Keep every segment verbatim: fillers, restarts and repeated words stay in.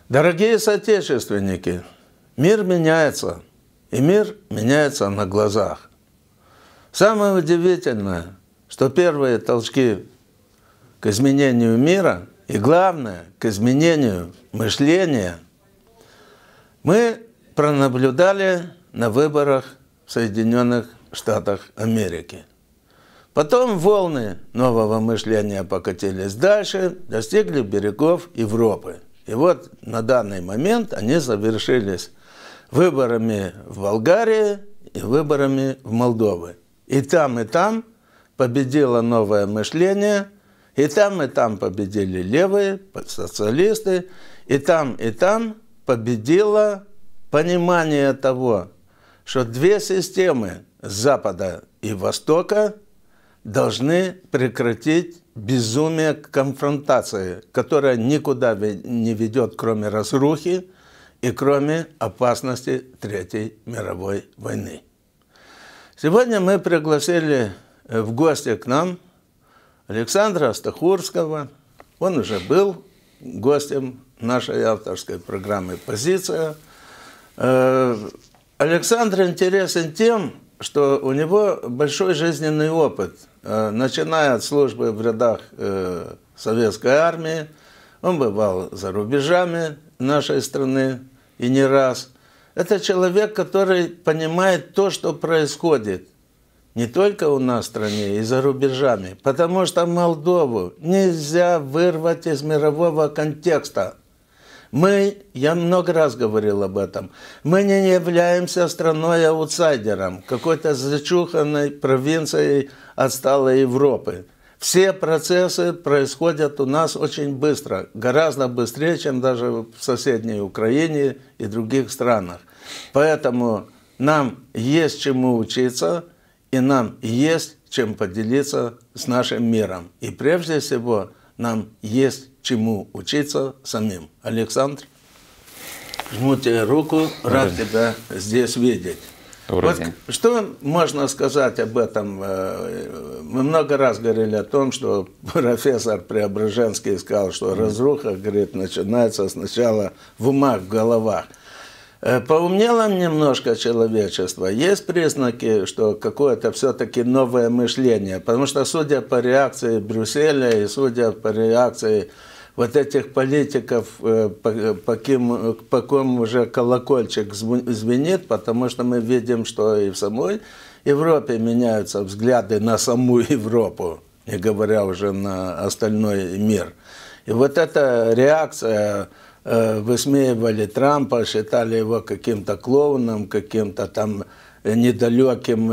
Дорогие соотечественники, мир меняется, и мир меняется на глазах. Самое удивительное, что первые толчки к изменению мира и, главное, к изменению мышления мы пронаблюдали на выборах в Соединенных Штатах Америки. Потом волны нового мышления покатились дальше, достигли берегов Европы. И вот на данный момент они завершились выборами в Болгарии и выборами в Молдове. И там, и там победило новое мышление, и там, и там победили левые, социалисты, и там, и там победило понимание того, что две системы Запада и Востока должны прекратить безумие конфронтации, которая никуда не ведет, кроме разрухи и кроме опасности Третьей мировой войны. Сегодня мы пригласили в гости к нам Александра Астахурского. Он уже был гостем нашей авторской программы «Позиция». Александр интересен тем, что у него большой жизненный опыт. Начиная от службы в рядах Советской армии, он бывал за рубежами нашей страны и не раз. Это человек, который понимает то, что происходит не только у нас в стране, и за рубежами. Потому что Молдову нельзя вырвать из мирового контекста. Мы, я много раз говорил об этом, мы не являемся страной-аутсайдером, какой-то зачуханной провинцией отсталой Европы. Все процессы происходят у нас очень быстро, гораздо быстрее, чем даже в соседней Украине и других странах. Поэтому нам есть чему учиться, и нам есть чем поделиться с нашим миром. И прежде всего нам есть чему учиться самим. Александр, жму тебе руку, рад тебя здесь видеть. Вот что можно сказать об этом? Мы много раз говорили о том, что профессор Преображенский сказал, что разруха, говорит, начинается сначала в умах, в головах. Поумнело немножко человечество. Есть признаки, что какое-то все-таки новое мышление. Потому что, судя по реакции Брюсселя и судя по реакции вот этих политиков, по, по, кем, по ком уже колокольчик звенит, потому что мы видим, что и в самой Европе меняются взгляды на саму Европу, не говоря уже на остальной мир. И вот эта реакция... Высмеивали Трампа, считали его каким-то клоуном, каким-то там недалеким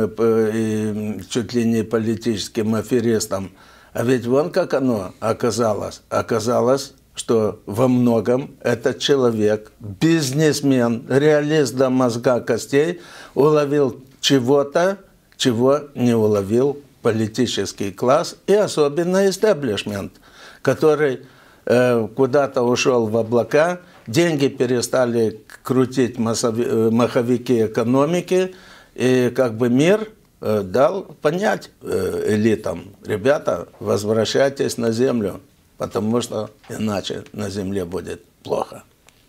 и чуть ли не политическим аферистом. А ведь вон как оно оказалось. Оказалось, что во многом этот человек, бизнесмен, реалист до мозга костей, уловил чего-то, чего не уловил политический класс и особенно истеблишмент, который куда-то ушел в облака, деньги перестали крутить маховики экономики, и как бы мир дал понять элитам: ребята, возвращайтесь на землю, потому что иначе на земле будет плохо.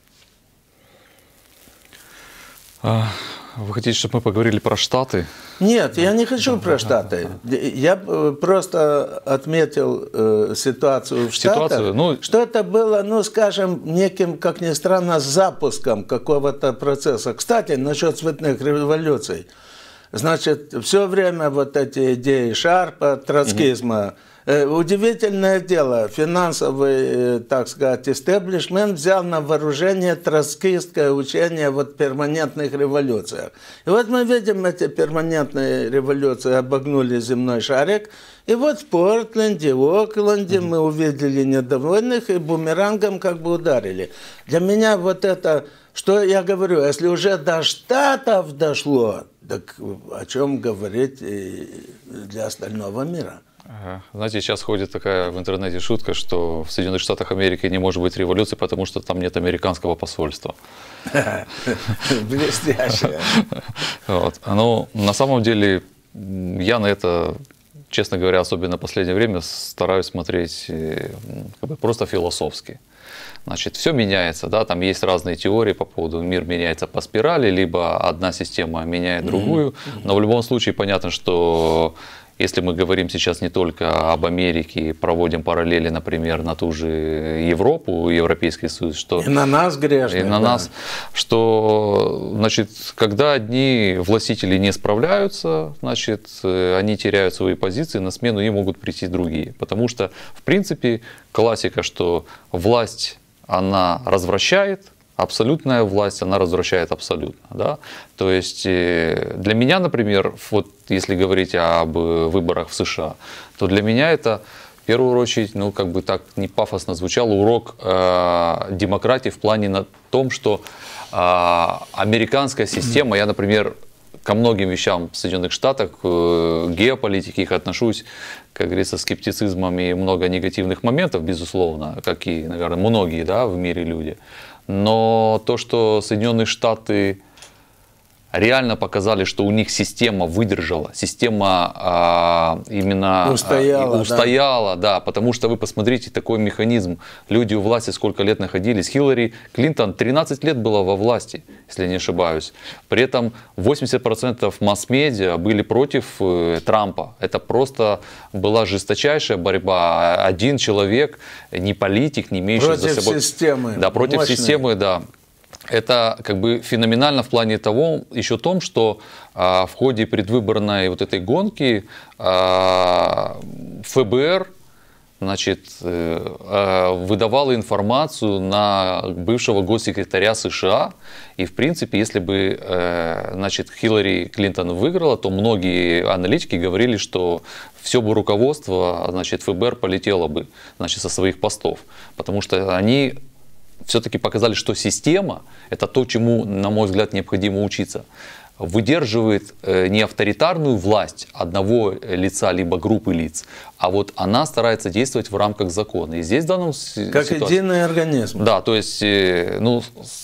Вы хотите, чтобы мы поговорили про Штаты? Нет, я не хочу про Штаты. Я просто отметил э, ситуацию в Штатах, ситуацию, ну... что это было, ну, скажем, неким, как ни странно, запуском какого-то процесса. Кстати, насчет цветных революций. Значит, все время вот эти идеи Шарпа, троцкизма. Э, удивительное дело, финансовый, э, так сказать, истеблишмент взял на вооружение троцкистское учение вот, в перманентных революциях. И вот мы видим, эти перманентные революции обогнули земной шарик. И вот в Портленде, Окленде мы увидели недовольных и бумерангом как бы ударили. Для меня вот это, что я говорю, если уже до Штатов дошло, так о чем говорить и для остального мира? Знаете, сейчас ходит такая в интернете шутка, что в Соединенных Штатах Америки не может быть революции, потому что там нет американского посольства. Блестяще. Вот. Но на самом деле я на это, честно говоря, особенно в последнее время стараюсь смотреть как бы просто философски. Значит, все меняется, да, там есть разные теории по поводу мир меняется по спирали, либо одна система меняет другую, но в любом случае понятно, что если мы говорим сейчас не только об Америке, проводим параллели, например, на ту же Европу, Европейский Союз, что и на нас грешны, и на да. нас, что, значит, когда одни властители не справляются, значит, они теряют свои позиции, на смену им могут прийти другие, потому что, в принципе, классика, что власть она развращает, абсолютная власть, она развращает абсолютно. Да? То есть для меня, например, вот если говорить об выборах в США, то для меня это в первую очередь, ну как бы так не пафосно звучало, урок э, демократии в плане на том, что э, американская система, я, например, ко многим вещам в Соединенных Штатах, э, геополитике их отношусь, как говорится, скептицизмом и много негативных моментов, безусловно, как и, наверное, многие, да, в мире люди. Но то, что Соединенные Штаты реально показали, что у них система выдержала, система а, именно устояла, а, устояла да. да, потому что вы посмотрите, такой механизм, люди у власти сколько лет находились, Хиллари Клинтон тринадцать лет была во власти, если я не ошибаюсь, при этом восемьдесят процентов масс-медиа были против э, Трампа, это просто была жесточайшая борьба, один человек, не политик, не имеющий против за собой... системы, да, против мощные. системы, да. Это как бы феноменально в плане того, еще том, что а, в ходе предвыборной вот этой гонки а, ФБР, значит, а, выдавало информацию на бывшего госсекретаря США. И в принципе, если бы а, значит, Хиллари Клинтон выиграла, то многие аналитики говорили, что все бы руководство, значит, ФБР полетело бы, значит, со своих постов, потому что они все-таки показали, что система – это то, чему, на мой взгляд, необходимо учиться. Выдерживает не авторитарную власть одного лица, либо группы лиц, а вот она старается действовать в рамках закона. И здесь в данном как ситуации... единый организм. Да, то есть, ну...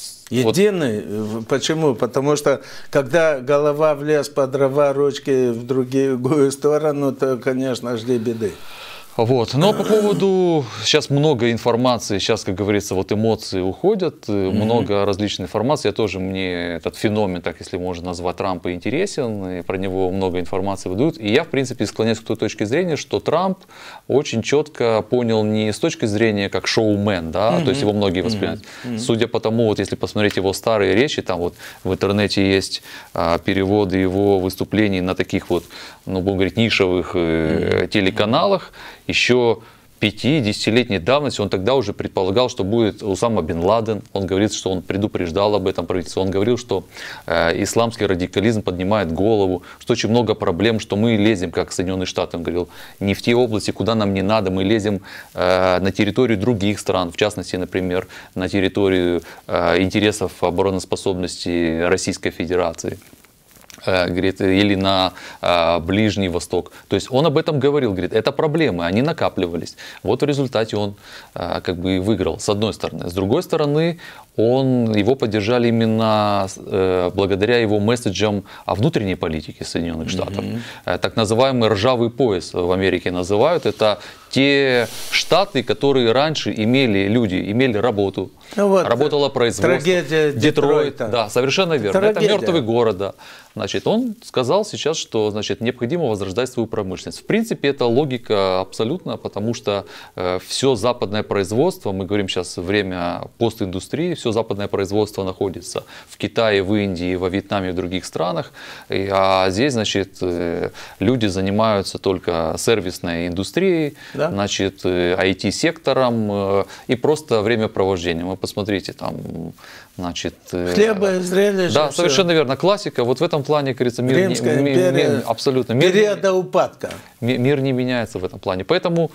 Единый. Вот. Почему? Потому что, когда голова в лес по дрова, ручки в другую сторону, то, конечно, жди беды. Вот. Но по поводу, сейчас много информации, сейчас, как говорится, вот эмоции уходят, mm-hmm. много различной информации, я тоже, мне этот феномен, так если можно назвать, Трампа интересен, и про него много информации выдают, и я, в принципе, склоняюсь к той точке зрения, что Трамп очень четко понял не с точки зрения как шоумен, да, mm-hmm. то есть его многие воспринимают, mm-hmm. судя по тому, вот если посмотреть его старые речи, там вот в интернете есть а, переводы его выступлений на таких вот, ну, будем говорить, нишевых mm-hmm. телеканалах, еще пяти-десятилетней давности, он тогда уже предполагал, что будет Усама бен Ладен. Он говорит, что он предупреждал об этом правительство. Он говорил, что э, исламский радикализм поднимает голову, что очень много проблем, что мы лезем, как Соединенные Штаты. Он говорил, не в те области, куда нам не надо, мы лезем э, на территорию других стран, в частности, например, на территорию э, интересов обороноспособности Российской Федерации. Говорит, или на а, Ближний Восток. То есть он об этом говорил, говорит, это проблемы, они накапливались. Вот в результате он а, как бы выиграл, с одной стороны. С другой стороны, он, его поддержали именно э, благодаря его месседжам о внутренней политике Соединенных Штатов. Mm-hmm. Так называемый ржавый пояс в Америке называют. Это те штаты, которые раньше имели люди, имели работу. Ну вот, работало производство. Трагедия Детройт. Детройта. Да, совершенно верно. Трагедия. Это мертвый город. Да. Значит, он сказал сейчас, что значит, необходимо возрождать свою промышленность. В принципе, это логика абсолютно, потому что э, все западное производство, мы говорим сейчас время постиндустрии, все западное производство находится в Китае, в Индии, во Вьетнаме и в других странах. И, а здесь, значит, э, люди занимаются только сервисной индустрией, да? Значит, э, ай ти-сектором э, и просто времяпровождением. Вы посмотрите, там, значит... Э, Хлеба, зрелища. Да, совершенно все. Верно. Классика. Вот в этом плане, говорится, мир, Римская не, империя, мир, абсолютно. Мир, периода упадка. Мир, мир не меняется в этом плане. Поэтому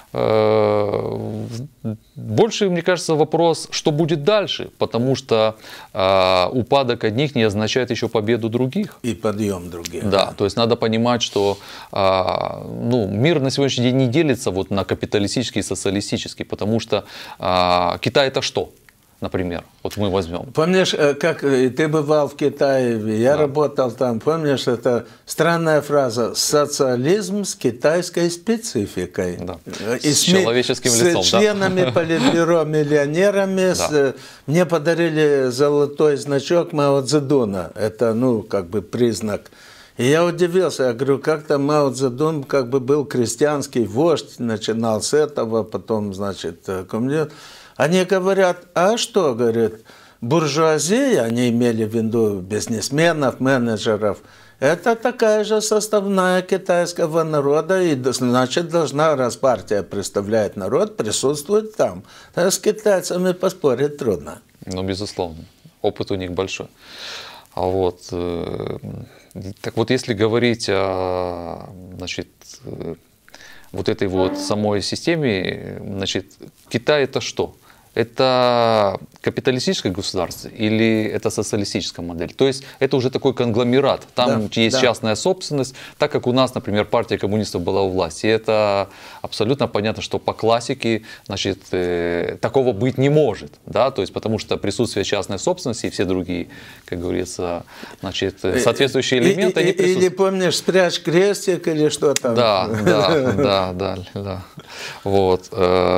э, больше, мне кажется, вопрос, что будет дальше. Потому что э, упадок одних не означает еще победу других. И подъем других. Да, то есть надо понимать, что э, ну, мир на сегодняшний день не делится вот на капиталистический и социалистический. Потому что э, Китай это что? например. Вот мы возьмем. Помнишь, как ты бывал в Китае, я да. работал там, помнишь, это странная фраза «социализм с китайской спецификой». Да. И с человеческим с лицом. С членами да. политбюро, миллионерами. Да. С, мне подарили золотой значок Мао Цзэдуна. Это, ну, как бы признак. И я удивился, я говорю, как-то Мао Цзэдун как бы был крестьянский вождь, начинал с этого, потом, значит, коммунизм. Они говорят, а что, говорят, буржуазия, они имели в виду бизнесменов, менеджеров, это такая же составная китайского народа, и значит должна, раз партия представляет народ, присутствовать там. А с китайцами поспорить трудно. Ну, безусловно, опыт у них большой. А вот, так вот, если говорить о, значит, вот этой вот самой системе, значит, Китай это что? Это капиталистическое государство или это социалистическая модель? То есть это уже такой конгломерат. Там да, есть да. частная собственность, так как у нас, например, партия коммунистов была у власти. И это абсолютно понятно, что по классике, значит, э, такого быть не может. Да? То есть потому что присутствие частной собственности и все другие, как говорится, значит, соответствующие элементы. И, и, присутствуют. Или помнишь, спрячь крестик или что там? Да, да, да, да, да. Вот.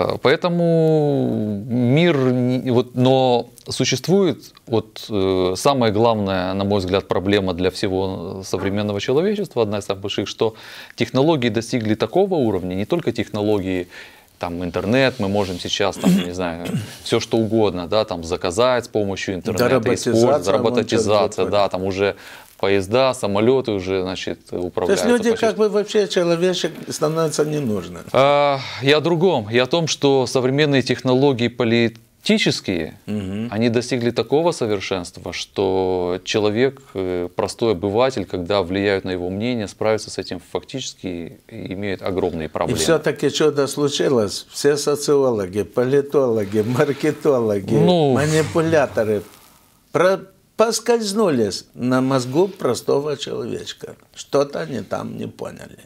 Поэтому мир, вот, но существует вот э, самая главная, на мой взгляд, проблема для всего современного человечества, одна из самых больших, что технологии достигли такого уровня, не только технологии, там интернет, мы можем сейчас, там, не знаю, все что угодно, да, там заказать с помощью интернета, использовать, роботизация, да, там уже поезда, самолеты уже, значит, управляются. То есть люди как бы вообще человечек становятся не нужны. А, я о другом. Я о том, что современные технологии политические, угу. они достигли такого совершенства, что человек, простой обыватель, когда влияют на его мнение, справиться с этим фактически имеет огромные проблемы. И все-таки что-то случилось. Все социологи, политологи, маркетологи, ну, манипуляторы про поскользнулись на мозгу простого человечка. Что-то они там не поняли.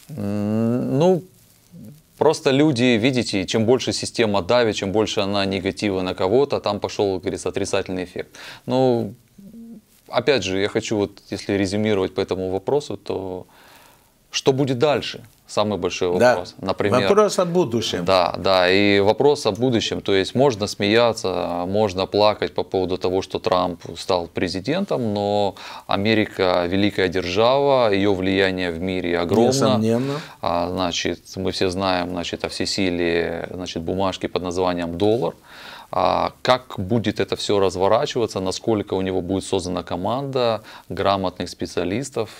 Ну, просто люди, видите, чем больше система давит, чем больше она негатива на кого-то, там пошел, как говорится, отрицательный эффект. Ну, опять же, я хочу, вот, если резюмировать по этому вопросу, то что будет дальше? Самый большой вопрос. Да. Например, вопрос о будущем. Да, да, и вопрос о будущем. То есть можно смеяться, можно плакать по поводу того, что Трамп стал президентом, но Америка великая держава, ее влияние в мире огромно. Несомненно. А, значит, мы все знаем, значит, о всесилии, значит, бумажки под названием доллар. А как будет это все разворачиваться, насколько у него будет создана команда грамотных специалистов,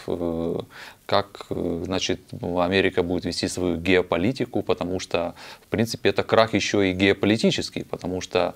как, значит, Америка будет вести свою геополитику, потому что, в принципе, это крах еще и геополитический, потому что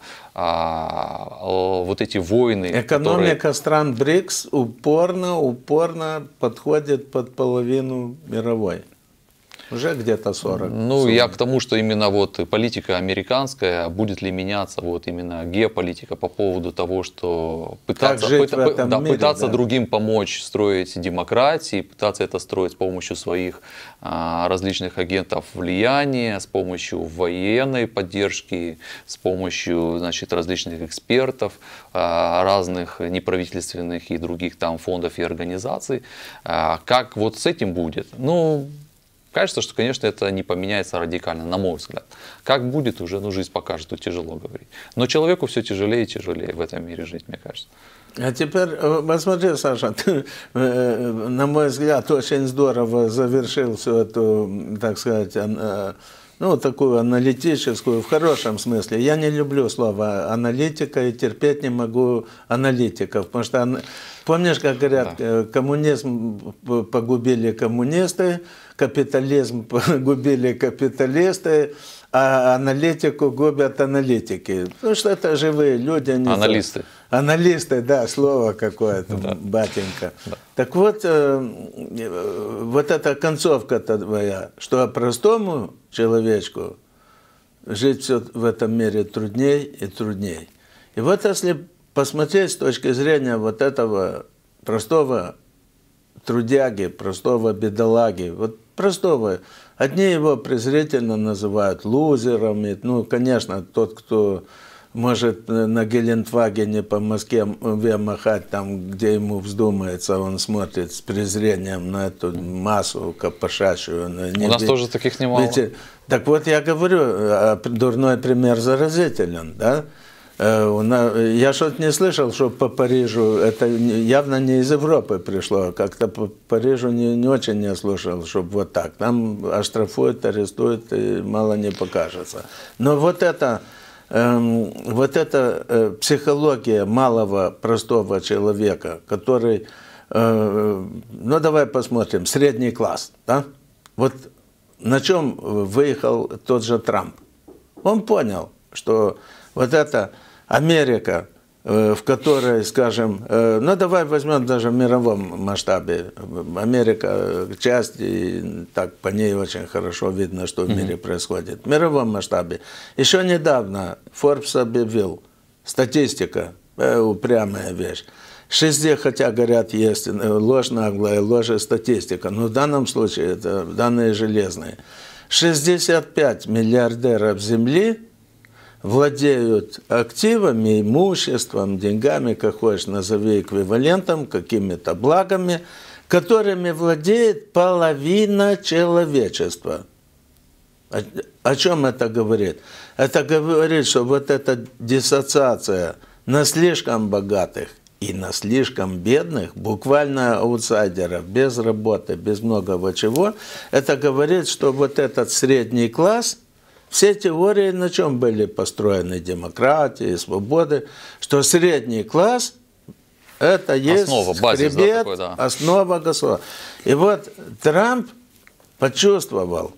а, вот эти войны... Экономика которые... стран БРИКС упорно, упорно подходит под половину мировой. Уже где-то сорок. Ну, я к тому, что именно вот политика американская, будет ли меняться вот именно геополитика по поводу того, что пытаться, жить пыта, в этом да, мире, пытаться да. другим помочь строить демократии, пытаться это строить с помощью своих а, различных агентов влияния, с помощью военной поддержки, с помощью, значит, различных экспертов, а, разных неправительственных и других там фондов и организаций. А, как вот с этим будет? Ну, кажется, что, конечно, это не поменяется радикально, на мой взгляд. Как будет, уже ну, жизнь покажет, тут тяжело говорить. Но человеку все тяжелее и тяжелее в этом мире жить, мне кажется. А теперь, посмотри, Саша, ты, на мой взгляд, очень здорово завершил всю эту, так сказать, ну, такую аналитическую, в хорошем смысле. Я не люблю слово аналитика и терпеть не могу аналитиков, потому что, помнишь, как говорят, да. коммунизм погубили коммунисты, капитализм погубили капиталисты, а аналитику губят аналитики. Потому что это живые люди. Не аналисты. То. Аналисты, да, слово какое-то, да. Батенька. Да. Так вот, э, вот эта концовка-то твоя, что простому человечку жить все в этом мире трудней и трудней. И вот если посмотреть с точки зрения вот этого простого трудяги, простого бедолаги, вот простого, одни его презрительно называют лузерами, ну, конечно, тот, кто может на Гелендвагене по Москве махать там, где ему вздумается, он смотрит с презрением на эту массу копошащую. У нас тоже таких немало. Видите, так вот я говорю, дурной пример заразителен, да? Я что-то не слышал, что по Парижу, это явно не из Европы пришло, как-то по Парижу не, не очень не слышал, чтобы вот так. Там оштрафуют, арестуют, и мало не покажется. Но вот это, эм, вот эта э, психология малого, простого человека, который, э, ну давай посмотрим, средний класс, да? Вот на чем выехал тот же Трамп? Он понял, что вот эта Америка, в которой, скажем, ну давай возьмем даже в мировом масштабе. Америка часть, и так по ней очень хорошо видно, что в мире происходит. В мировом масштабе. Еще недавно Forbes объявил, статистика, упрямая вещь. Шестьдесят, хотя говорят, есть ложь наглая, ложь и статистика, но в данном случае это данные железные. шестьдесят пять миллиардеров Земли владеют активами, имуществом, деньгами, как хочешь, назови эквивалентом, какими-то благами, которыми владеет половина человечества. О, о чем это говорит? Это говорит, что вот эта диссоциация на слишком богатых и на слишком бедных, буквально аутсайдеров, без работы, без многого чего, это говорит, что вот этот средний класс, все теории на чем были построены, демократии, свободы, что средний класс – это есть основа, базис, хребет, да, такой, да. основа государства. И вот Трамп почувствовал,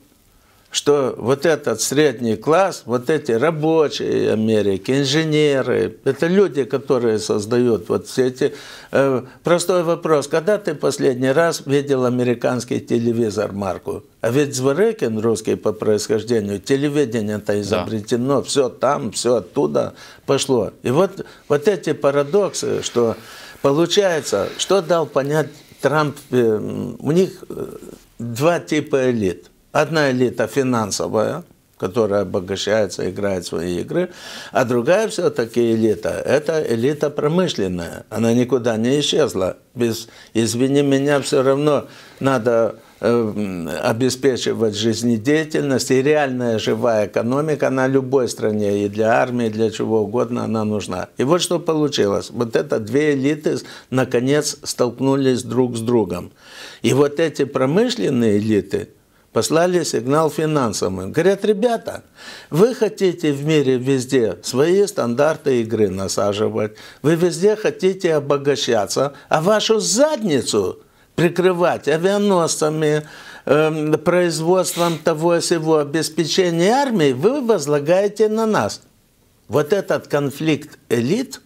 что вот этот средний класс, вот эти рабочие Америки, инженеры, это люди, которые создают вот все эти... Э, простой вопрос, когда ты последний раз видел американский телевизор марку? А ведь Зворыкин, русский по происхождению, телевидение-то изобретено, да. Все там, все оттуда пошло. И вот, вот эти парадоксы, что получается, что дал понять Трамп, э, у них два типа элит. Одна элита финансовая, которая обогащается, играет свои игры, а другая все-таки элита – это элита промышленная. Она никуда не исчезла. Без, извини меня, все равно надо э, обеспечивать жизнедеятельность, и реальная живая экономика на любой стране, и для армии, и для чего угодно она нужна. И вот что получилось. Вот это две элиты, наконец, столкнулись друг с другом. И вот эти промышленные элиты послали сигнал финансовым. Говорят, ребята, вы хотите в мире везде свои стандарты игры насаживать, вы везде хотите обогащаться, а вашу задницу прикрывать авианосцами, э, производством того сего, обеспечения армии, вы возлагаете на нас. Вот этот конфликт элит,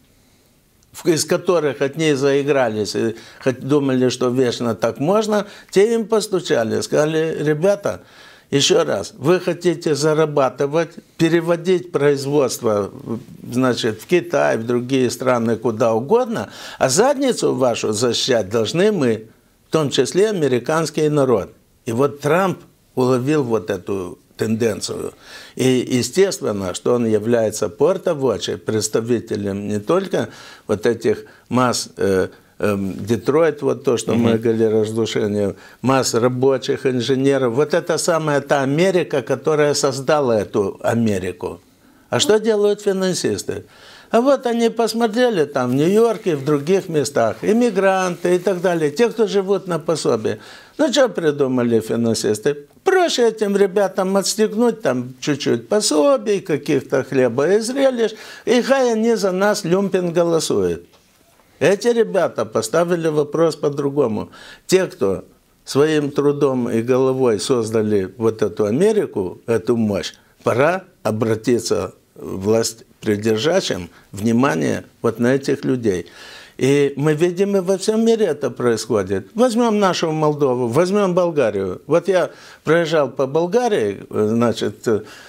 из которых от ней заигрались и думали, что вечно так можно, те им постучали, сказали, ребята, еще раз, вы хотите зарабатывать, переводить производство, значит, в Китай, в другие страны, куда угодно, а задницу вашу защищать должны мы, в том числе американский народ. И вот Трамп уловил вот эту тенденцию. И естественно, что он является портовочей, представителем не только вот этих масс, э, э, Детройт, вот то, что mm-hmm. мы говорили, разрушение, масс рабочих, инженеров. Вот это самая та Америка, которая создала эту Америку. А что делают финансисты? А вот они посмотрели там в Нью-Йорке, в других местах, иммигранты и так далее, те, кто живут на пособии. Ну, что придумали финансисты? Проще этим ребятам отстегнуть там чуть-чуть пособий, каких-то хлеба и зрелищ, и хай они за нас люмпин голосуют. Эти ребята поставили вопрос по-другому. Те, кто своим трудом и головой создали вот эту Америку, эту мощь, пора обратиться власть придержащим внимание вот на этих людей. И мы видим, и во всем мире это происходит. Возьмем нашу Молдову, возьмем Болгарию. Вот я проезжал по Болгарии, значит,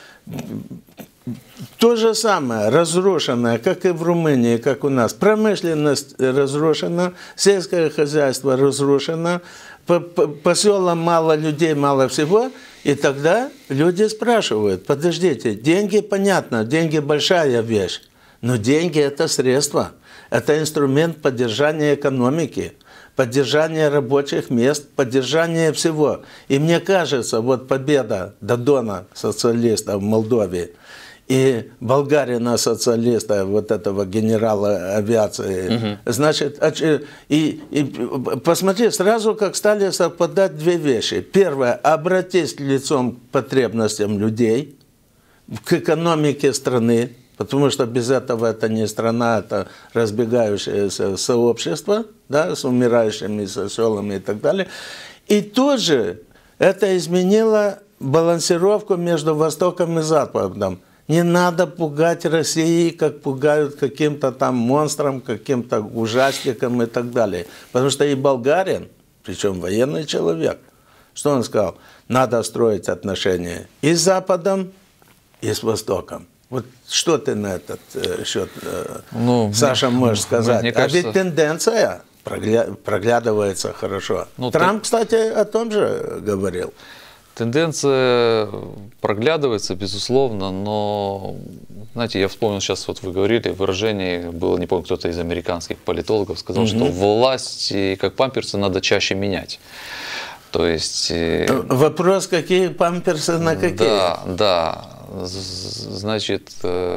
то же самое, разрушенное, как и в Румынии, как у нас. Промышленность разрушена, сельское хозяйство разрушено, по, по, по селам мало людей, мало всего. И тогда люди спрашивают, подождите, деньги, понятно, деньги большая вещь, Но деньги – это средство, это инструмент поддержания экономики, поддержания рабочих мест, поддержания всего. И мне кажется, вот победа Додона, социалиста в Молдове, и болгарина социалиста, вот этого генерала авиации, угу. значит, и, и посмотри, сразу как стали совпадать две вещи. Первое, обратись лицом к потребностям людей, к экономике страны, потому что без этого это не страна, это разбегающееся сообщество, да, с умирающими с селами и так далее. И тут же это изменило балансировку между Востоком и Западом. Не надо пугать России, как пугают каким-то там монстром, каким-то ужастиком и так далее. Потому что и болгарин, причем военный человек, что он сказал? Надо строить отношения и с Западом, и с Востоком. Вот что ты на этот э, счет, э, ну, Саша, можешь сказать? Мне кажется... А ведь тенденция прогля... проглядывается хорошо. Ну, Трамп, ты... кстати, о том же говорил. Тенденция проглядывается, безусловно, но, знаете, я вспомнил сейчас, вот вы говорили, выражение было, не помню, кто-то из американских политологов сказал, угу. что власть, как памперсы, надо чаще менять. То есть... Вопрос, какие памперсы на какие? Да, да. Значит,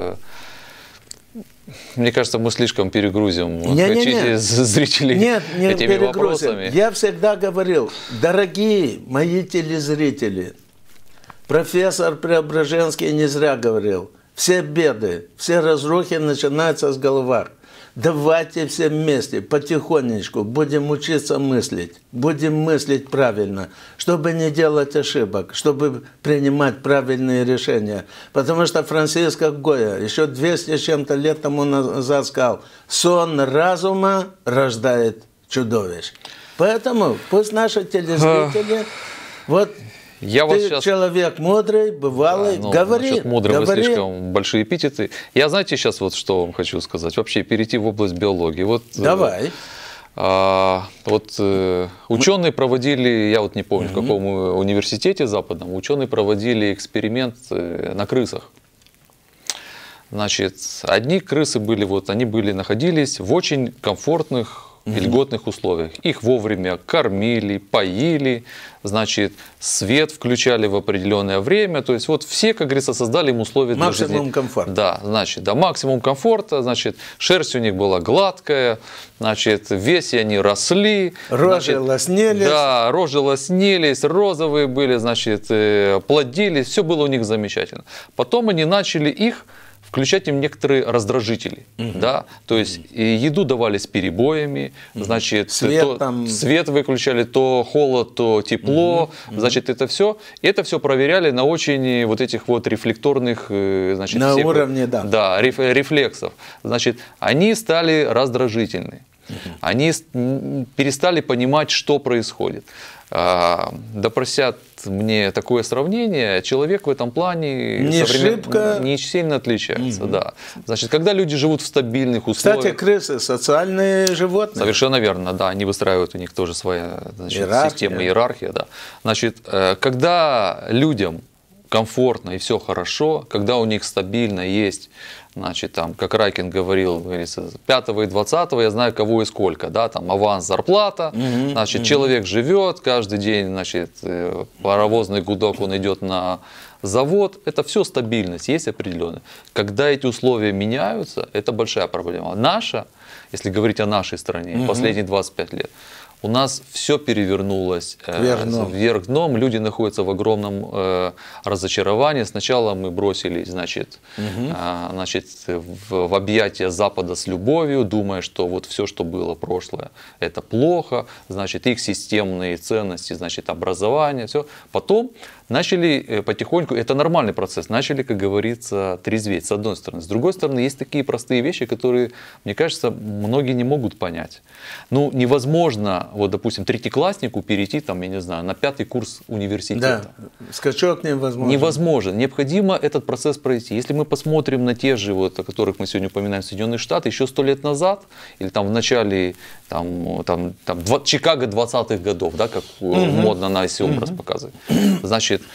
мне кажется, мы слишком перегрузим не, не, не. зрителей нет, не этими перегрузим. вопросами. Я всегда говорил, дорогие мои телезрители, профессор Преображенский не зря говорил, все беды, все разрухи начинаются с головы. Давайте все вместе, потихонечку, будем учиться мыслить, будем мыслить правильно, чтобы не делать ошибок, чтобы принимать правильные решения. Потому что Франциско Гойя еще двести с чем-то лет тому назад сказал, сон разума рождает чудовищ. Поэтому пусть наши телезрители, вот... Я Ты сейчас... человек мудрый, бывалый, да, ну, говори. Насчет мудрого говори. Слишком большие эпитеты. Я, знаете, сейчас вот что вам хочу сказать. Вообще перейти в область биологии. Вот, Давай. А, вот э, ученые проводили, я вот не помню, mm-hmm. в каком университете западном, ученые проводили эксперимент на крысах. Значит, одни крысы были, вот они были, находились в очень комфортных, и льготных условиях. Их вовремя кормили, поили, значит, свет включали в определенное время. То есть вот все, как говорится, создали им условия для жизни. Максимум комфорта. Да, значит, да, максимум комфорта, значит, шерсть у них была гладкая, значит, в весе они росли. Рожи значит, лоснились. Да, рожи лоснились, розовые были, значит, плодились, все было у них замечательно. Потом они начали их включать им некоторые раздражители, угу. да, то есть угу. еду давали с перебоями, угу. значит, свет, то, там... свет выключали, то холод, то тепло, угу. значит, это все, это все проверяли на очень вот этих вот рефлекторных, значит, на всех, уровне, да, да, рефлексов, значит, они стали раздражительны, угу. они перестали понимать, что происходит. Допросят мне такое сравнение, человек в этом плане не, шибко... не сильно отличается. Угу. Да. Значит, когда люди живут в стабильных условиях... Кстати, крысы – социальные животные. Совершенно верно, да. Они выстраивают, у них тоже своя значит, иерархия. система, иерархия. Да. Значит, когда людям комфортно и все хорошо, когда у них стабильно есть... Значит, там, как Райкин говорил, говорится, пятого и двадцатого я знаю, кого и сколько, да, там аванс, зарплата, mm-hmm. значит, mm-hmm. человек живет, каждый день, значит, паровозный гудок, он идет на завод, это все стабильность, есть определенная. Когда эти условия меняются, это большая проблема. Наша, если говорить о нашей стране, mm-hmm. последние двадцать пять лет, у нас все перевернулось вверх дном. вверх дном, люди находятся в огромном э, разочаровании. Сначала мы бросились, значит, угу. э, значит, в, в объятия Запада с любовью, думая, что вот все, что было прошлое, это плохо, значит, их системные ценности, значит, образование, все. Потом начали потихоньку, это нормальный процесс, начали, как говорится, трезветь, с одной стороны. С другой стороны, есть такие простые вещи, которые, мне кажется, многие не могут понять. Ну, невозможно, вот, допустим, третьекласснику перейти, там, я не знаю, на пятый курс университета. Да, скачок невозможен. Невозможно. Необходимо этот процесс пройти. Если мы посмотрим на те же, вот, о которых мы сегодня упоминаем, Соединенные Штаты, еще сто лет назад, или там в начале, там, там, там, Чикаго двадцатых годов, да, как угу. модно на ай си образ угу. показывает, значит,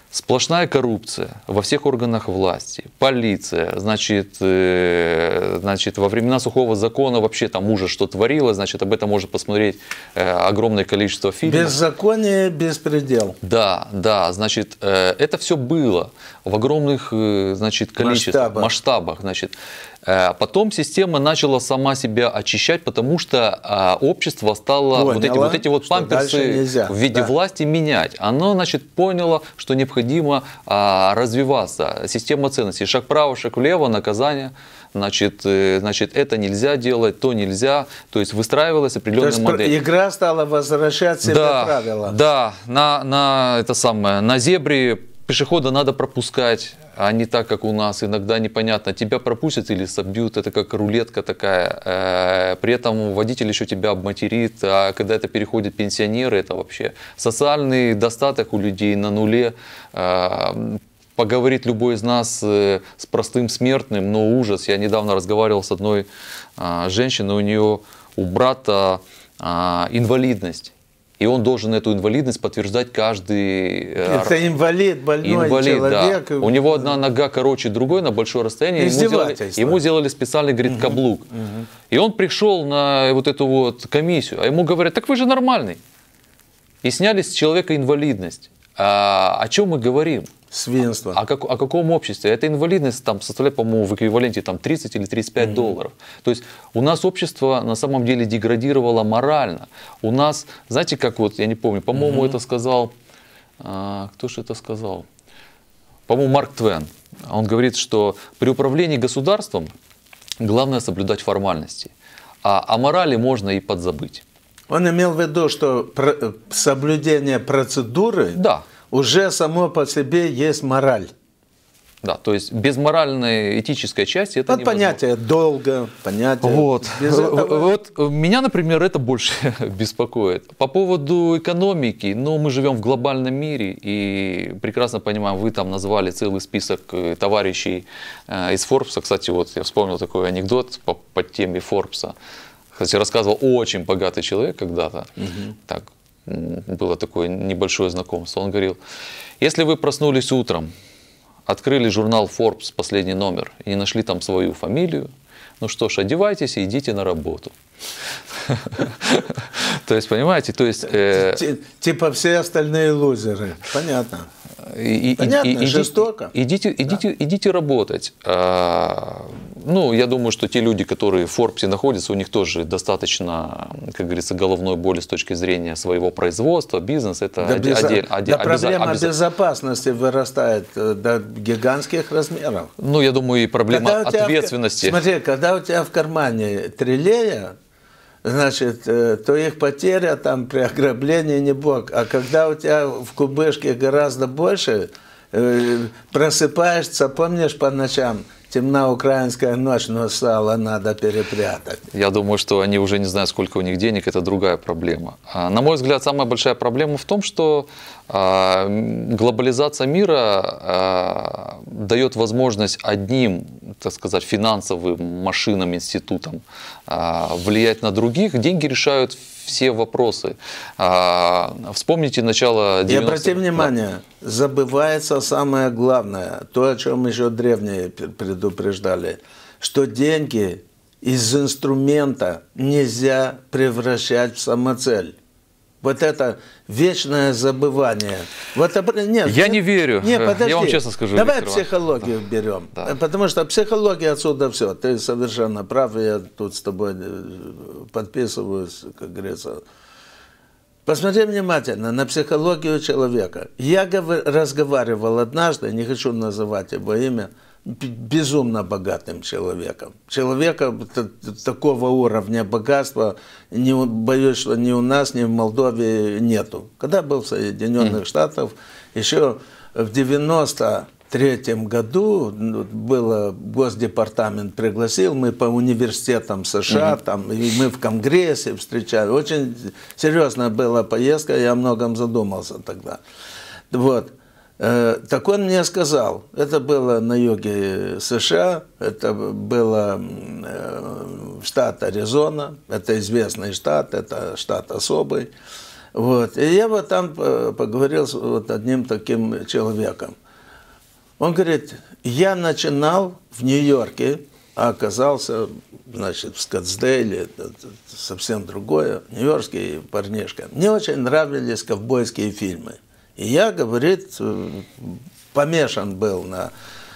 Сплошная коррупция во всех органах власти, полиция, значит, э, значит, во времена сухого закона вообще там ужас, что творилось, значит, об этом можно посмотреть э, огромное количество фильмов. Беззаконие, беспредел. Да, да, значит, э, это все было в огромных, э, значит, количествах, масштабах. масштабах, значит. Э, потом система начала сама себя очищать, потому что э, общество стало Поняла, вот эти вот, эти вот памперсы в виде да. власти менять. Оно, значит, поняло, что необходимо а, развиваться. Система ценностей. Шаг вправо, шаг влево, наказание. Значит, э, значит, это нельзя делать, то нельзя. То есть выстраивалась определенная то есть модель. Игра стала возвращать себе да, правила. Да, на, на, это самое, на зебре пешехода надо пропускать, а не так, как у нас. Иногда непонятно, тебя пропустят или собьют. Это как рулетка такая. При этом водитель еще тебя обматерит. А когда это переходят пенсионеры, это вообще социальный достаток у людей на нуле. Поговорит любой из нас с простым смертным, но ужас. Я недавно разговаривал с одной женщиной, у нее, у брата инвалидность. И он должен эту инвалидность подтверждать каждый... Это инвалид, больной инвалид, человек. Да. У него одна нога короче другой на большое расстояние. Ему сделали, ему сделали специальный, говорит, угу, каблук. Угу. И он пришел на вот эту вот комиссию, а ему говорят, так вы же нормальный. И сняли с человека инвалидность. А, о чем мы говорим? Свинство. О, как, о каком обществе? Эта инвалидность там составляет, по-моему, в эквиваленте там, тридцать или тридцать пять mm-hmm. долларов. То есть у нас общество на самом деле деградировало морально. У нас, знаете, как вот, я не помню, по-моему, mm-hmm. это сказал, а, кто же это сказал? По-моему, Марк Твен. Он говорит, что при управлении государством главное соблюдать формальности, а о морали можно и подзабыть. Он имел в виду, что про- соблюдение процедуры... Да. уже само по себе есть мораль. Да, то есть без моральной этической части это вот понятие долга, понятие... Вот. Вот меня, например, это больше беспокоит. По поводу экономики, ну, мы живем в глобальном мире и прекрасно понимаем, вы там назвали целый список товарищей из Форбса. Кстати, вот я вспомнил такой анекдот по, по теме Форбса. Кстати, рассказывал очень богатый человек когда-то. Угу. Так, было такое небольшое знакомство. Он говорил, если вы проснулись утром, открыли журнал Forbes, последний номер, и не нашли там свою фамилию, ну что ж, одевайтесь и идите на работу. То есть, понимаете, то есть... Типа все остальные лузеры. Понятно. И, Понятно, и, жестоко. Идите, идите, да. идите работать. А, ну, я думаю, что те люди, которые в Форбсе находятся, у них тоже достаточно, как говорится, головной боли с точки зрения своего производства, бизнеса. Это да, отдель, безо... отдель, да проблема обез... безопасности вырастает до гигантских размеров. Ну, я думаю, и проблема ответственности. В... Смотри, когда у тебя в кармане триллея, значит, то их потеря там при ограблении не бог. А когда у тебя в кубышке гораздо больше, просыпаешься, помнишь, по ночам, темна украинская ночь, но сало надо перепрятать. Я думаю, что они уже не знают, сколько у них денег, это другая проблема. На мой взгляд, самая большая проблема в том, что глобализация мира дает возможность одним, так сказать, финансовым машинам, институтам влиять на других. Деньги решают все вопросы. Вспомните начало девяностых. И обрати внимание, да. забывается самое главное, то, о чем еще древние предупреждали, что деньги из инструмента нельзя превращать в самоцель. Вот это вечное забывание. Вот, нет, я не верю. Не, подожди. Я вам честно скажу. Давай психологию да. берем. Да. Потому что психология отсюда все. Ты совершенно прав. Я тут с тобой подписываюсь, как говорится. Посмотри внимательно на психологию человека. Я разговаривал однажды, не хочу называть его имя, безумно богатым человеком. Человека такого уровня богатства, не, боюсь, что ни у нас, ни в Молдове нету. Когда был в Соединенных mm. Штатах, еще в девяносто третьем году было, Госдепартамент пригласил, мы по университетам США, mm-hmm. там, и мы в Конгрессе встречали. Очень серьезная была поездка, я о многом задумался тогда. Вот. Так он мне сказал, это было на юге США, это было штат Аризона, это известный штат, это штат особый. Вот. И я вот там поговорил с вот одним таким человеком. Он говорит, я начинал в Нью-Йорке, а оказался, значит, в Скоттсдейле, это совсем другое, нью-йоркский парнишка. Мне очень нравились ковбойские фильмы. И я, говорит, помешан был на,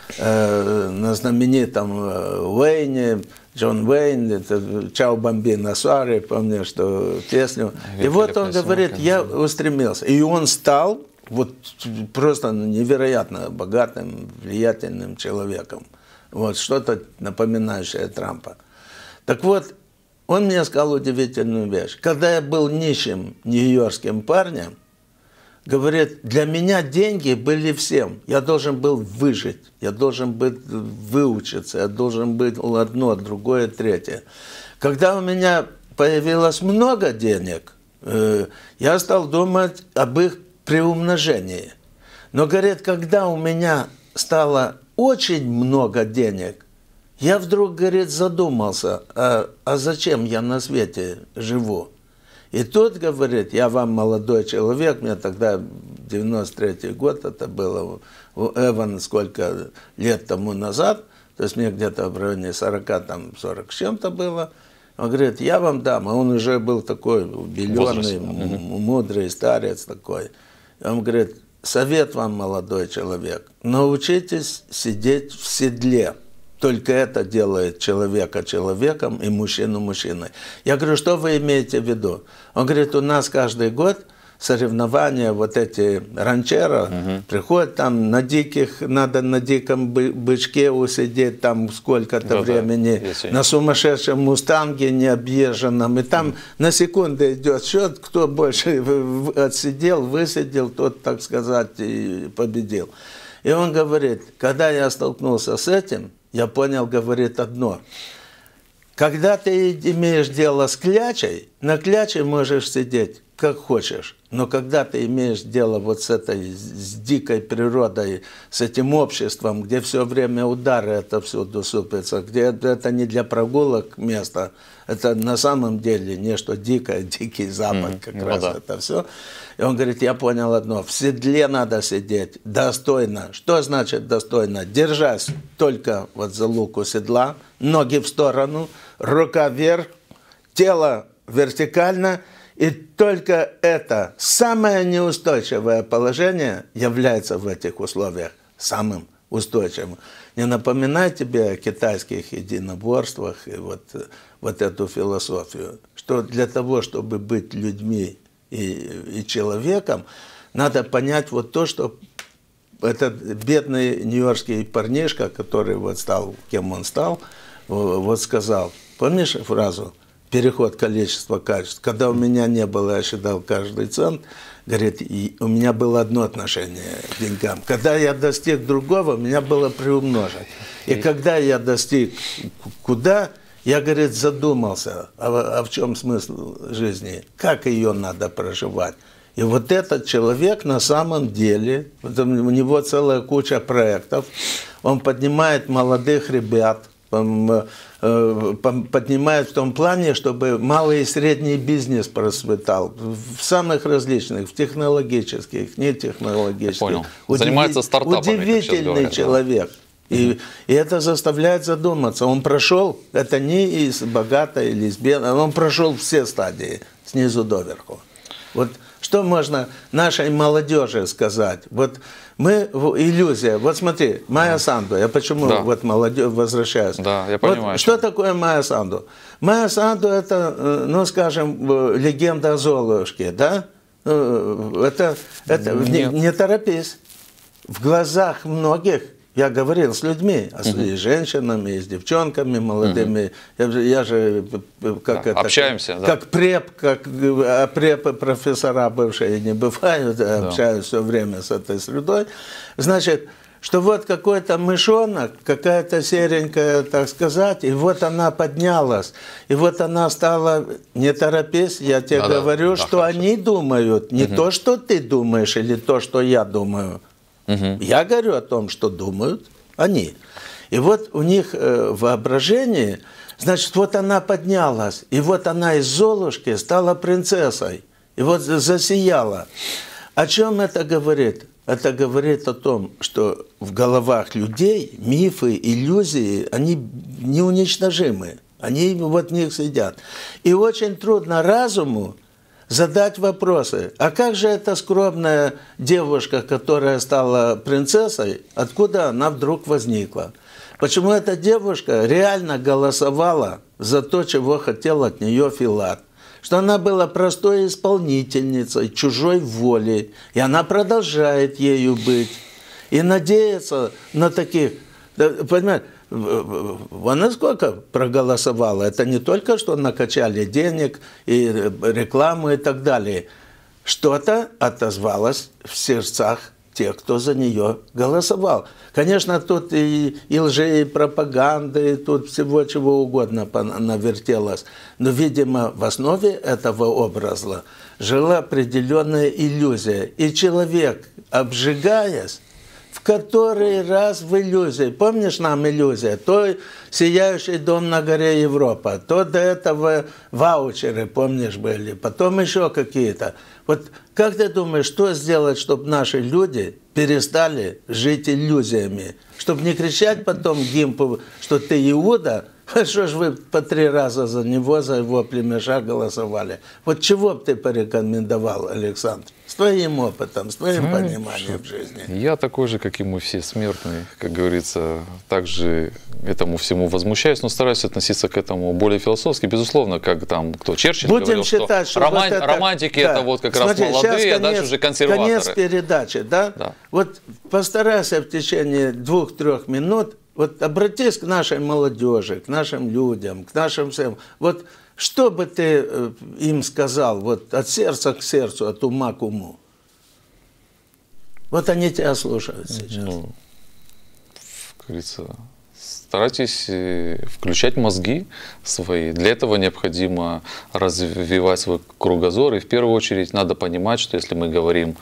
э, на знаменитом Уэйне, Джон Уэйн, это «Чао Бамбино Суаре», помню, что песню. И вот он говорит, я устремился. И он стал вот просто невероятно богатым, влиятельным человеком. Вот, что-то напоминающее Трампа. Так вот, он мне сказал удивительную вещь. Когда я был нищим нью-йоркским парнем, говорит, для меня деньги были всем. Я должен был выжить, я должен был выучиться, я должен был одно, другое, третье. Когда у меня появилось много денег, э, я стал думать об их приумножении. Но, говорит, когда у меня стало очень много денег, я вдруг, говорит, задумался, а, а зачем я на свете живу? И тут, говорит, я вам молодой человек, мне тогда девяносто третий год, это было у Эвана сколько лет тому назад, то есть мне где-то в районе сорока, там, сорок с чем-то было. Он говорит, я вам дам, а он уже был такой убеленный, мудрый старец такой. Он говорит, совет вам, молодой человек, научитесь сидеть в седле. Только это делает человека человеком и мужчину мужчиной. Я говорю, что вы имеете в виду? Он говорит, у нас каждый год соревнования, вот эти ранчеро, угу. приходят там на диких, надо на диком бычке усидеть там сколько-то да, времени, да, на сумасшедшем мустанге необъезженном, и там угу. на секунды идет счет, кто больше отсидел, высидел, тот, так сказать, и победил. И он говорит, когда я столкнулся с этим, я понял, говорит, одно. Когда ты имеешь дело с клячей, на кляче можешь сидеть как хочешь. Но когда ты имеешь дело вот с этой, с дикой природой, с этим обществом, где все время удары это всюду сыпется, где это не для прогулок место, это на самом деле нечто дикое, дикий Запад, как mm-hmm. раз ну, да. это все. И он говорит, я понял одно, в седле надо сидеть достойно. Что значит достойно? Держась только вот за луку седла, ноги в сторону, рука вверх, тело вертикально, и только это самое неустойчивое положение является в этих условиях самым устойчивым. Не напоминай тебе о китайских единоборствах и вот, вот эту философию, что для того, чтобы быть людьми и, и человеком, надо понять вот то, что этот бедный нью-йоркский парнишка, который вот стал, кем он стал, вот сказал, помнишь фразу? Переход количества качеств. Когда у меня не было, я считал каждый цент, говорит, и у меня было одно отношение к деньгам. Когда я достиг другого, у меня было приумножить. И когда я достиг куда, я, говорит, задумался, а, а в чем смысл жизни, как ее надо проживать. И вот этот человек на самом деле, у него целая куча проектов, он поднимает молодых ребят, поднимает в том плане, чтобы малый и средний бизнес процветал в самых различных, в технологических, нетехнологических. Понял. Занимается стартапами. Удивительный говорят, человек. Да. И, и это заставляет задуматься. Он прошел, это не из богатой или из бедной, он прошел все стадии, снизу доверху. Вот что можно нашей молодежи сказать? Вот мы, иллюзия, вот смотри, Майя Санду, я почему да. вот молодежь возвращаюсь? Да, я понимаю. Вот что такое Майя Санду? Майя Санду это, ну скажем, легенда о Золушке, да? Это, это не, не торопись. В глазах многих, я говорил с людьми, угу. и с женщинами, и с девчонками молодыми. Угу. Я, я же как да, это, общаемся, как, да. как преп, как а препы профессора бывшие не бывают, да. общаюсь все время с этой средой. Значит, что вот какой-то мышонок, какая-то серенькая, так сказать, и вот она поднялась, и вот она стала, не торопись, я тебе да, говорю, да, что да, они думают, не угу. то, что ты думаешь, или то, что я думаю. Угу. Я говорю о том, что думают они. И вот у них э, воображение, значит, вот она поднялась, и вот она из Золушки стала принцессой. и вот засияло. О чем это говорит? Это говорит о том, что в головах людей мифы, иллюзии, они неуничтожимы. Они вот в них сидят. И очень трудно разуму задать вопросы. А как же эта скромная девушка, которая стала принцессой, откуда она вдруг возникла? Почему эта девушка реально голосовала за то, чего хотел от нее Филат? Что она была простой исполнительницей чужой воли, и она продолжает ею быть. И надеяться на таких... Понимаете, она сколько проголосовала? Это не только, что накачали денег и рекламу и так далее. Что-то отозвалось в сердцах тех, кто за нее голосовал. Конечно, тут и, и лжи, и пропаганда, и тут всего чего угодно навертелось. Но, видимо, в основе этого образа жила определенная иллюзия. И человек, обжигаясь, в который раз в иллюзии. Помнишь нам иллюзия? То сияющий дом на горе Европа, то до этого ваучеры, помнишь, были, потом еще какие-то. Вот как ты думаешь, что сделать, чтобы наши люди перестали жить иллюзиями? Чтобы не кричать потом Гимпу, что ты Иуда, а что ж вы по три раза за него, за его племеша голосовали? Вот чего бы ты порекомендовал, Александр? С твоим опытом, с твоим ну, пониманием в жизни. Я такой же, как и мы все смертные, как говорится, также этому всему возмущаюсь, но стараюсь относиться к этому более философски. Безусловно, как там кто Черчилль Будем говорил, считать, что, что роман... вот это, романтики да. это вот как Смотри, раз молодые, конец, а дальше уже консерваторы. Конец передачи, да? Да. Вот постарайся в течение двух-трех минут, вот обратись к нашей молодежи, к нашим людям, к нашим всем. Вот что бы ты им сказал, вот от сердца к сердцу, от ума к уму? Вот они тебя слушают сейчас. Ну, как говорится, старайтесь включать мозги свои. Для этого необходимо развивать свой кругозор. И в первую очередь надо понимать, что если мы говорим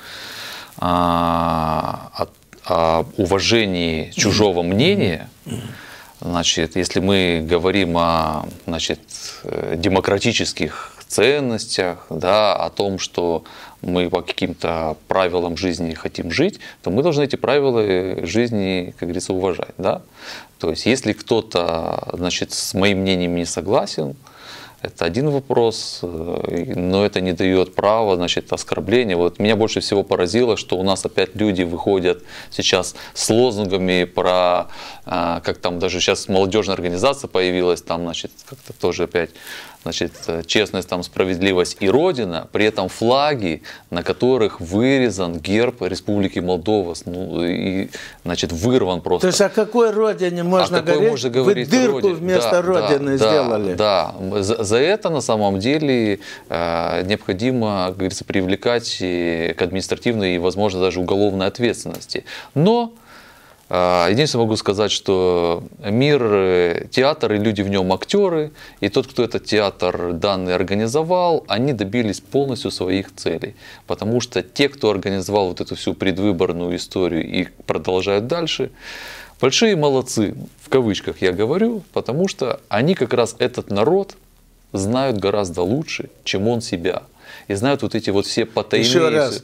а, о, о уважении чужого мнения, значит, если мы говорим о, значит, демократических ценностях, да, о том, что мы по каким-то правилам жизни хотим жить, то мы должны эти правила жизни, как говорится, уважать. Да? То есть, если кто-то, значит, с моим мнением не согласен, это один вопрос, но это не дает права, значит, оскорбления. Вот меня больше всего поразило, что у нас опять люди выходят сейчас с лозунгами про, как там даже сейчас молодежная организация появилась, там, значит, как-то тоже опять, значит, честность, там, справедливость и Родина, при этом флаги, на которых вырезан герб Республики Молдова, ну, и, значит, вырван просто. То есть о какой Родине можно о какой говорить? можно говорить? Вы дырку Родине? вместо да, Родины да, сделали. Да, да. За, за это на самом деле э, необходимо, как говорится, привлекать к административной и, возможно, даже уголовной ответственности. Но единственное могу сказать, что мир, театр и люди в нем актеры, и тот, кто этот театр данный организовал, они добились полностью своих целей. Потому что те, кто организовал вот эту всю предвыборную историю и продолжают дальше, большие молодцы, в кавычках я говорю, потому что они как раз этот народ знают гораздо лучше, чем он себя. И знают вот эти вот все потайные... Еще раз,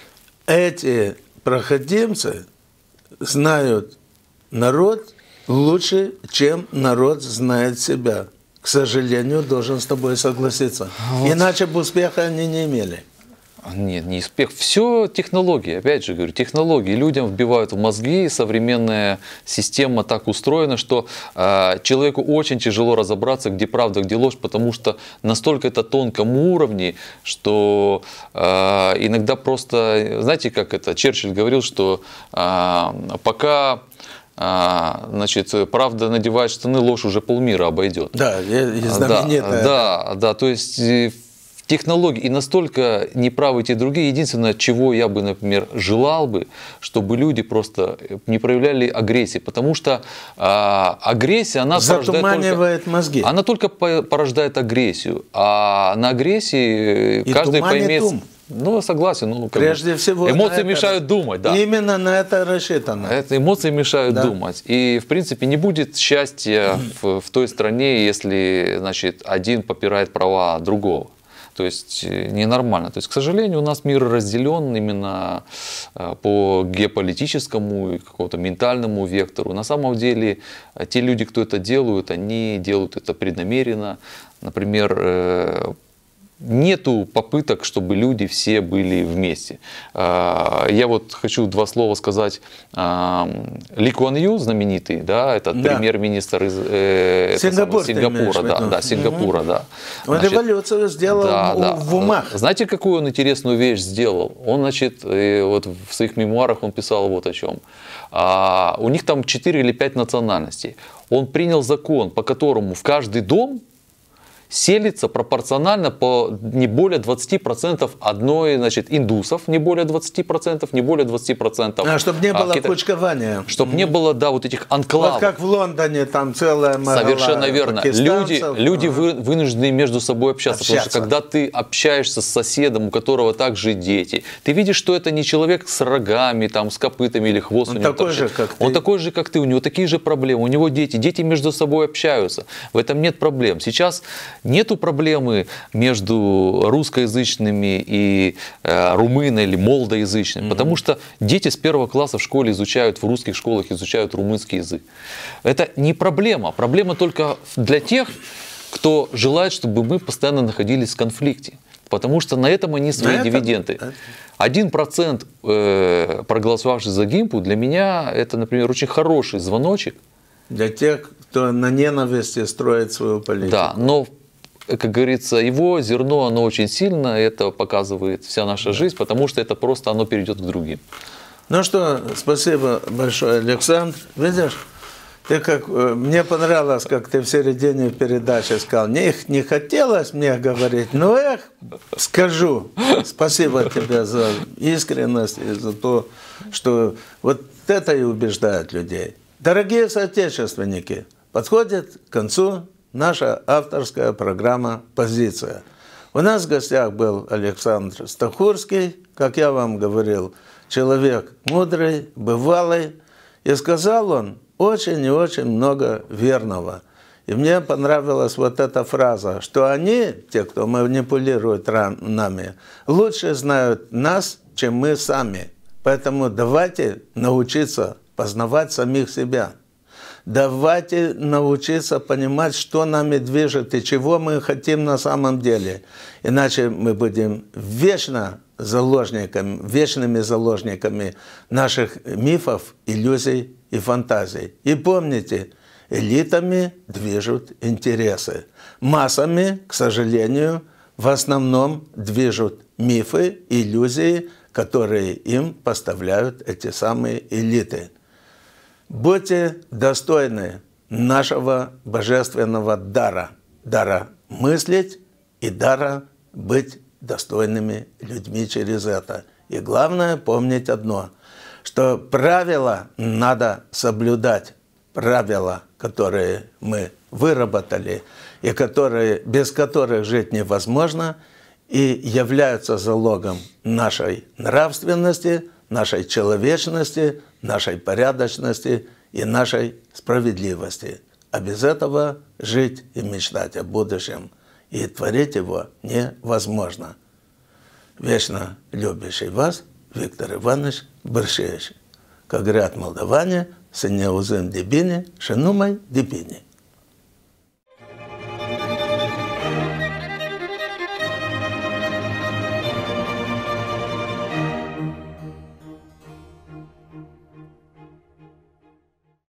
эти проходимцы знают народ лучше, чем народ знает себя. К сожалению, должен с тобой согласиться. Вот. Иначе бы успеха они не имели. Нет, не успех. Все технологии. Опять же говорю, технологии людям вбивают в мозги. Современная система так устроена, что э, человеку очень тяжело разобраться, где правда, где ложь, потому что настолько это тонком уровне, что э, иногда просто, знаете, как это, Черчилль говорил, что э, пока А, значит, правда надевает штаны, ложь уже полмира обойдет. Да, и знаменитая. Да, да, да, то есть технологии и настолько неправы те другие. Единственное, чего я бы, например, желал бы, чтобы люди просто не проявляли агрессии, потому что а, агрессия, она затуманивает только, мозги. Она только порождает агрессию, а на агрессии и каждый поймет. Ум. Ну, согласен. Ну, Прежде бы, всего, эмоции мешают это, думать. Да. Именно на это рассчитано. Это эмоции мешают да. думать. И, в принципе, не будет счастья в, в той стране, если, значит, один попирает права другого. То есть ненормально. То есть, к сожалению, у нас мир разделен именно по геополитическому и какому-то ментальному вектору. На самом деле, те люди, кто это делают, они делают это преднамеренно. Например, нету попыток, чтобы люди все были вместе. Я вот хочу два слова сказать. Ли Куан Ю, знаменитый, да, это да. премьер-министр из э, Сингапур, Сингапура, да, да, Сингапура, угу. да. Он значит, революцию сделал да, в, да. в умах. Знаете, какую он интересную вещь сделал? Он, значит, вот в своих мемуарах он писал вот о чем. А, у них там четыре или пять национальностей. Он принял закон, по которому в каждый дом селится пропорционально по не более двадцати процентов одной, значит, индусов, не более двадцати процентов, не более двадцати процентов. А, чтобы не было а, кучкования. Чтобы mm-hmm. не было, да, вот этих анклавов. Вот как в Лондоне, там целая магала. Совершенно верно. Люди, люди вы, вынуждены между собой общаться, общаться, потому что когда ты общаешься с соседом, у которого также дети, ты видишь, что это не человек с рогами, там, с копытами или хвост. Он у него такой торчит. же, как ты. Он такой же, как ты, у него такие же проблемы, у него дети, дети между собой общаются. В этом нет проблем. Сейчас нету проблемы между русскоязычными и э, румыно- или молдоязычными, mm-hmm. потому что дети с первого класса в школе изучают, в русских школах изучают румынский язык. Это не проблема. Проблема только для тех, кто желает, чтобы мы постоянно находились в конфликте. Потому что на этом они свои на дивиденды. Один процент э, проголосовавших за Гимпу для меня это, например, очень хороший звоночек. Для тех, кто на ненависти строит свою политику. Да, но как говорится, его зерно, оно очень сильно, это показывает вся наша да. жизнь, потому что это просто оно перейдет к другим. Ну что, спасибо большое, Александр. Видишь, ты как, мне понравилось, как ты в середине передачи сказал, не, не хотелось мне говорить, но эх, скажу. Спасибо тебе за искренность и за то, что вот это и убеждает людей. Дорогие соотечественники, подходит к концу наша авторская программа «Позиция». У нас в гостях был Александр Стахурский, как я вам говорил, человек мудрый, бывалый. И сказал он очень и очень много верного. И мне понравилась вот эта фраза, что они, те, кто манипулирует нами, лучше знают нас, чем мы сами. Поэтому давайте научиться познавать самих себя. Давайте научиться понимать, что нами движет и чего мы хотим на самом деле. Иначе мы будем вечно заложниками, вечными заложниками наших мифов, иллюзий и фантазий. И помните, элитами движут интересы. Массами, к сожалению, в основном движут мифы, иллюзии, которые им поставляют эти самые элиты. Будьте достойны нашего божественного дара, дара мыслить и дара быть достойными людьми через это. И главное помнить одно, что правила надо соблюдать, правила, которые мы выработали и которые, без которых жить невозможно, и являются залогом нашей нравственности, нашей человечности, нашей порядочности и нашей справедливости. А без этого жить и мечтать о будущем и творить его невозможно. Вечно любящий вас Виктор Иванович Баршевич. Как говорят молдаване, «Сенеузын дебини, шенумай дебини».